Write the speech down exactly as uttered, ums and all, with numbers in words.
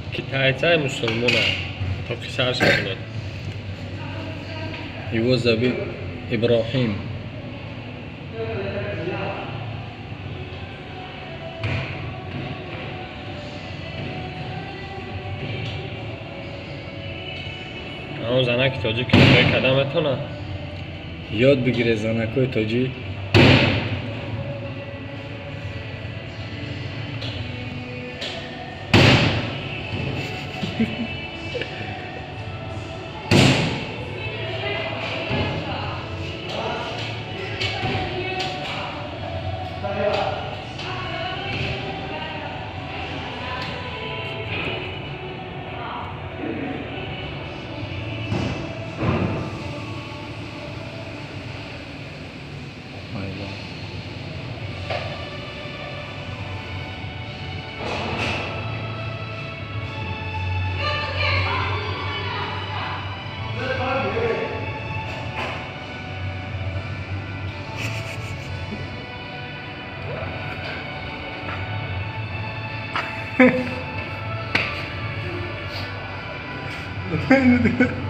Китайцы мусульмана, только сарс кунад. Его зовут Ибрахим. اون زنک توجی که توی کدامتونه؟ یاد بگیره زنکای تاجی. Ha ha ha.